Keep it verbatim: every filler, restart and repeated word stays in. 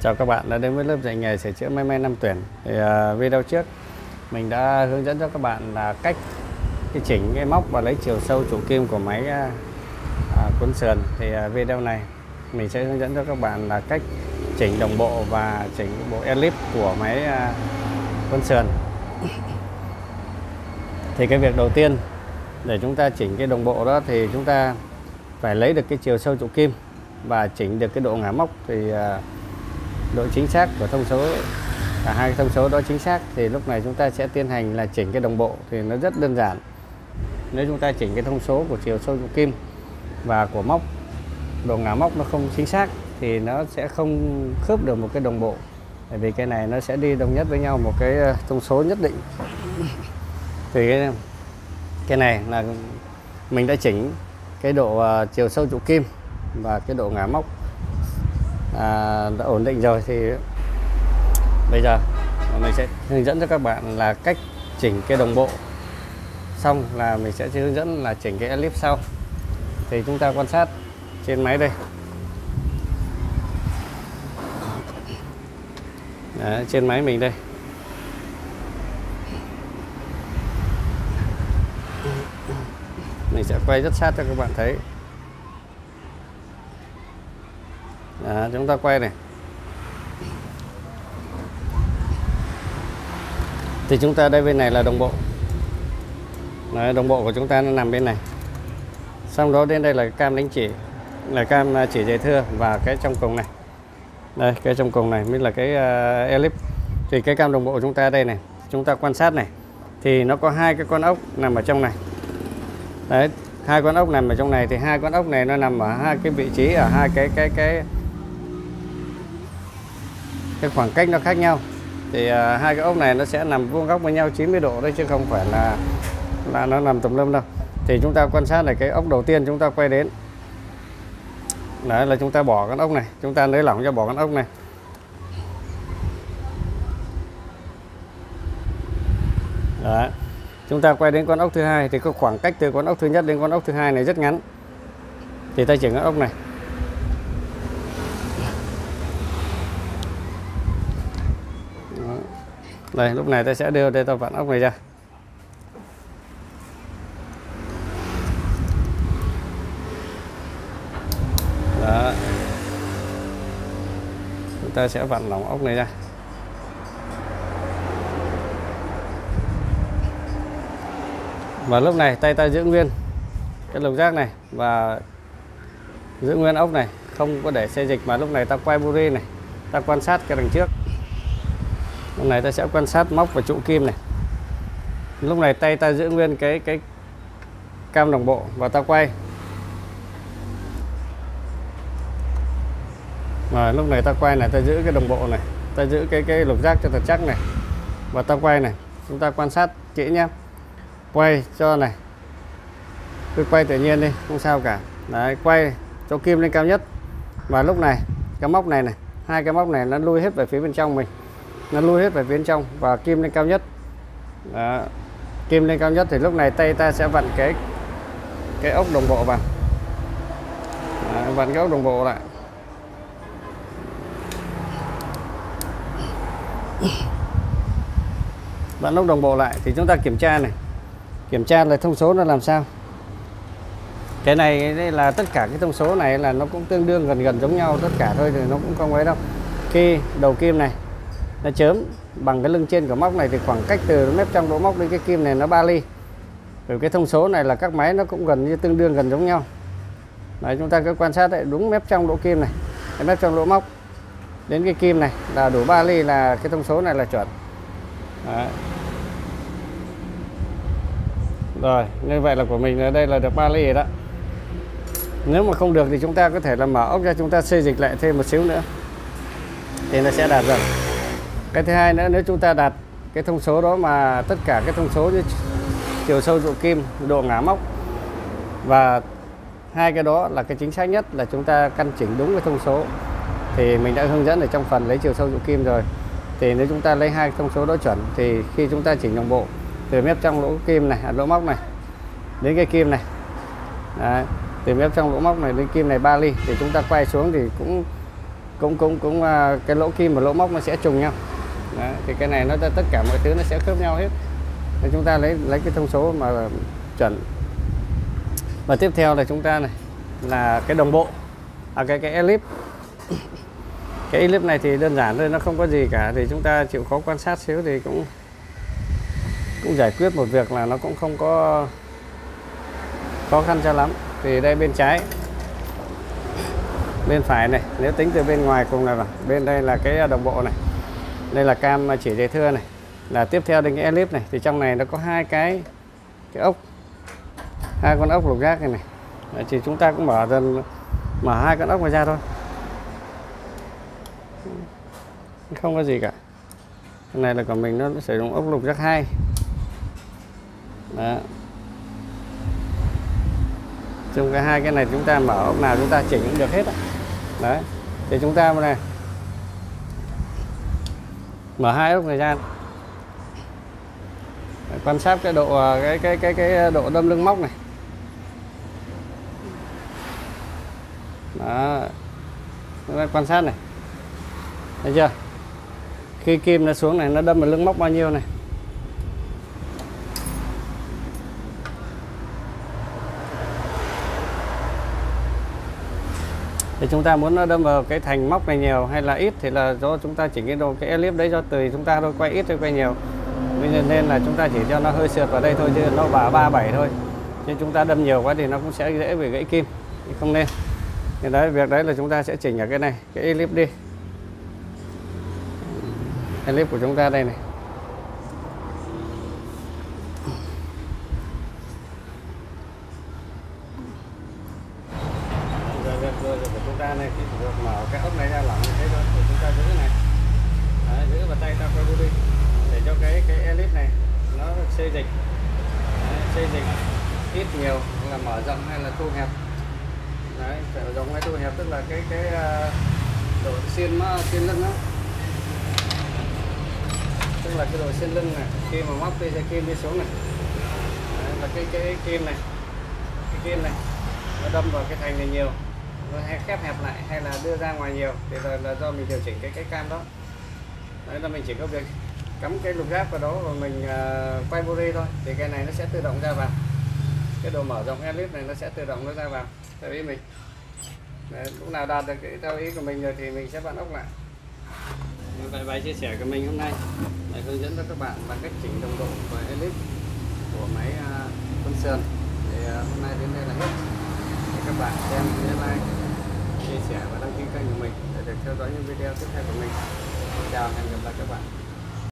Chào các bạn đã đến với lớp dạy nghề sửa chữa máy may Nam Tuyển. Thì uh, video trước mình đã hướng dẫn cho các bạn là cách cái chỉnh cái móc và lấy chiều sâu trụ kim của máy uh, uh, cuốn sườn. Thì uh, video này mình sẽ hướng dẫn cho các bạn là cách chỉnh đồng bộ và chỉnh bộ elip của máy uh, cuốn sườn. Thì cái việc đầu tiên để chúng ta chỉnh cái đồng bộ đó thì chúng ta phải lấy được cái chiều sâu trụ kim và chỉnh được cái độ ngả móc. Thì uh, độ chính xác của thông số, cả hai thông số đó chính xác thì lúc này chúng ta sẽ tiến hành là chỉnh cái đồng bộ. Thì nó rất đơn giản. Nếu chúng ta chỉnh cái thông số của chiều sâu trụ kim và của móc, độ ngả móc nó không chính xác thì nó sẽ không khớp được một cái đồng bộ, bởi vì cái này nó sẽ đi đồng nhất với nhau một cái thông số nhất định. Thì cái, cái này là mình đã chỉnh cái độ uh, chiều sâu trụ kim và cái độ ngả móc À, đã ổn định rồi. Thì bây giờ mình sẽ hướng dẫn cho các bạn là cách chỉnh cái đồng bộ, xong là mình sẽ hướng dẫn là chỉnh cái elip sau. Thì chúng ta quan sát trên máy đây. Đấy, trên máy mình đây. Mình sẽ quay rất sát cho các bạn thấy. Đó, chúng ta quay này thì chúng ta đây bên này là đồng bộ. Đấy, đồng bộ của chúng ta nó nằm bên này. Xong đó đến đây là cam đánh chỉ, là cam chỉ dày thưa, và cái trong cùng này, đây cái trong cùng này mới là cái uh, elip. Thì cái cam đồng bộ của chúng ta đây này, chúng ta quan sát này thì nó có hai cái con ốc nằm ở trong này. Đấy, hai con ốc nằm ở trong này. Thì hai con ốc này nó nằm ở hai cái vị trí, ở hai cái cái cái cái khoảng cách nó khác nhau. Thì uh, hai cái ốc này nó sẽ nằm vuông góc với nhau chín mươi độ đấy, chứ không phải là là nó nằm tùm lum đâu. Thì chúng ta quan sát này, cái ốc đầu tiên chúng ta quay đến, đấy là chúng ta bỏ con ốc này, chúng ta nới lỏng cho bỏ con ốc này. Đấy, chúng ta quay đến con ốc thứ hai thì có khoảng cách từ con ốc thứ nhất đến con ốc thứ hai này rất ngắn. Thì ta chỉnh con ốc này. Đây, lúc này ta sẽ đưa đây, ta vặn ốc này ra. Đó. Chúng ta sẽ vặn lỏng ốc này ra. Và lúc này tay ta giữ nguyên cái lục giác này và giữ nguyên ốc này, không có để xê dịch, mà lúc này ta quay buri này, ta quan sát cái đằng trước. Lúc này ta sẽ quan sát móc và trụ kim này. Lúc này tay ta giữ nguyên cái cái cam đồng bộ và ta quay. Và lúc này ta quay này, ta giữ cái đồng bộ này, ta giữ cái cái lục giác cho thật chắc này, và ta quay này. Chúng ta quan sát kỹ nhé. Quay cho này, cứ quay tự nhiên đi, không sao cả. Đấy, quay cho kim lên cao nhất. Và lúc này cái móc này này, hai cái móc này nó lui hết về phía bên trong mình, nó lui hết về phía bên trong và kim lên cao nhất. Đó, kim lên cao nhất thì lúc này tay ta sẽ vặn cái cái ốc đồng bộ vào. Đó, vặn cái ốc đồng bộ lại. Vặn ốc đồng bộ lại thì chúng ta kiểm tra này, kiểm tra là thông số nó làm sao. Cái này đây là tất cả cái thông số này là nó cũng tương đương gần gần giống nhau tất cả thôi, thì nó cũng không ấy đâu. Khi đầu kim này nó chớm bằng cái lưng trên của móc này thì khoảng cách từ mép trong lỗ móc đến cái kim này nó ba ly. Bởi cái thông số này là các máy nó cũng gần như tương đương gần giống nhau. Đấy, chúng ta cứ quan sát đấy, đúng mép trong lỗ kim này, cái mép trong lỗ móc đến cái kim này là đủ ba ly, là cái thông số này là chuẩn. Đấy. Rồi, như vậy là của mình ở đây là được ba ly rồi đó. Nếu mà không được thì chúng ta có thể là mở ốc ra, chúng ta xê dịch lại thêm một xíu nữa thì nó sẽ đạt dần. Cái thứ hai nữa, nếu chúng ta đạt cái thông số đó mà tất cả cái thông số như chiều sâu trụ kim, độ ngả móc và hai cái đó là cái chính xác nhất, là chúng ta căn chỉnh đúng cái thông số, thì mình đã hướng dẫn ở trong phần lấy chiều sâu trụ kim rồi. Thì nếu chúng ta lấy hai thông số đó chuẩn thì khi chúng ta chỉnh đồng bộ từ mép trong lỗ kim này, à, lỗ móc này đến cái kim này, đấy, từ mép trong lỗ móc này đến kim này ba ly, thì chúng ta quay xuống thì cũng cũng cũng cũng à, cái lỗ kim và lỗ móc nó sẽ trùng nhau. Đấy, thì cái này nó tất cả mọi thứ nó sẽ khớp nhau hết. Nên chúng ta lấy lấy cái thông số mà chuẩn. Và tiếp theo là chúng ta này là cái đồng bộ, à, cái cái elip. Cái elip này thì đơn giản thôi, nó không có gì cả, thì chúng ta chịu khó quan sát xíu thì cũng cũng giải quyết một việc là nó cũng không có khó khăn cho lắm. Thì đây bên trái, bên phải này, nếu tính từ bên ngoài cùng này vào, bên đây là cái đồng bộ này, đây là cam chỉ dây thưa này, là tiếp theo đến cái elip này, thì trong này nó có hai cái cái ốc, hai con ốc lục giác này này. Đấy, thì chúng ta cũng mở dần, mở hai con ốc này ra thôi, không có gì cả. Cái này là của mình nó sử dụng ốc lục giác hai. Đó. Trong cái hai cái này chúng ta mở ốc nào chúng ta chỉnh cũng được hết. Đấy. Thì chúng ta này mở hai ốc này ra, quan sát cái độ cái cái cái cái độ đâm lưng móc này. Đó. Chúng ta quan sát này. Thấy chưa? Khi kim nó xuống này nó đâm vào lưng móc bao nhiêu này. Thì chúng ta muốn nó đâm vào cái thành móc này nhiều hay là ít thì là do chúng ta chỉnh cái độ cái elip đấy, do tùy chúng ta thôi, quay ít hay quay nhiều. Nên là chúng ta chỉ cho nó hơi sượt vào đây thôi, chứ nó vào ba bảy thôi. Chứ chúng ta đâm nhiều quá thì nó cũng sẽ dễ bị gãy kim, không nên. Thì đấy, việc đấy là chúng ta sẽ chỉnh ở cái này, cái elip đi. Elip của chúng ta đây này. Rồi, rồi, rồi, rồi của chúng ta này, khi được mở cái ốc này ra lỏng như thế thôi, thì chúng ta giữ này. Đấy, giữ vào tay ta quay đi để cho cái cái elip này nó xê dịch. Đấy, xê dịch ít nhiều là mở rộng hay là thu hẹp. Đấy, mở rộng hay thu hẹp tức là cái cái uh, độ xiên xiên lưng đó. Tức là cái độ xiên lưng này, khi mà móc dây kim đi xuống này. Đấy, là cái cái kim này, cái kim này nó đâm vào cái thành này nhiều, nó hay khép hẹp lại hay là đưa ra ngoài nhiều thì là, là do mình điều chỉnh cái cái cam đó. Đấy là mình chỉ có việc cắm cái lục giác vào đó và mình uh, quay bô thôi, thì cái này nó sẽ tự động ra vào. Cái độ mở rộng elip này nó sẽ tự động nó ra vào theo ý mình. Đấy, lúc nào đạt được cái theo ý của mình rồi thì mình sẽ vặn ốc lại. Vậy bài chia sẻ của mình hôm nay để hướng dẫn cho các bạn bằng cách chỉnh đồng độ và elip của máy uh, Vân Sơn. Thì uh, hôm nay đến đây là hết. Để các bạn xem, nhớ like, chia sẻ và đăng ký kênh của mình để được theo dõi những video tiếp theo của mình. Chào, hẹn gặp lại các bạn.